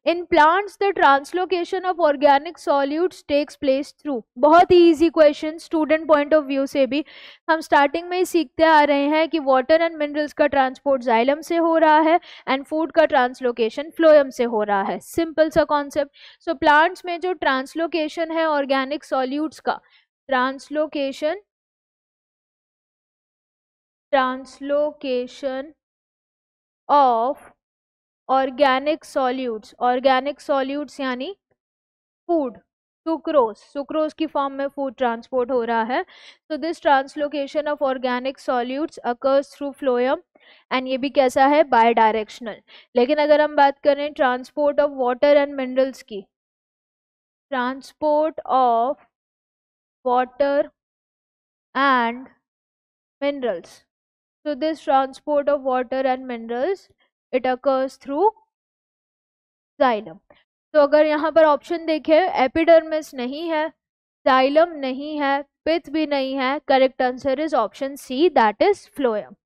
In plants the translocation of organic solutes takes place through. बहुत ही easy question student point of view से भी हम starting में ही सीखते आ रहे हैं कि वाटर एंड मिनरल्स का ट्रांसपोर्ट जाइलम से हो रहा है एंड फूड का ट्रांसलोकेशन फ्लोएम से हो रहा है। सिंपल सा कॉन्सेप्ट। सो प्लांट्स में जो ट्रांसलोकेशन है ऑर्गेनिक सॉल्यूट्स का, ट्रांसलोकेशन ऑफ ऑर्गेनिक सॉल्यूट्स यानी फूड, सुक्रोज की फॉर्म में फूड ट्रांसपोर्ट हो रहा है। तो this translocation of organic solutes occurs through phloem and ये भी कैसा है, बाय डायरेक्शनल। लेकिन अगर हम बात करें transport of water and minerals की, transport of water and minerals, so this transport of water and minerals it occurs through xylem। तो अगर यहाँ पर ऑप्शन देखें, एपिडर्मिस नहीं है, जाइलम नहीं है, पिथ भी नहीं है, correct answer is option C, that is phloem.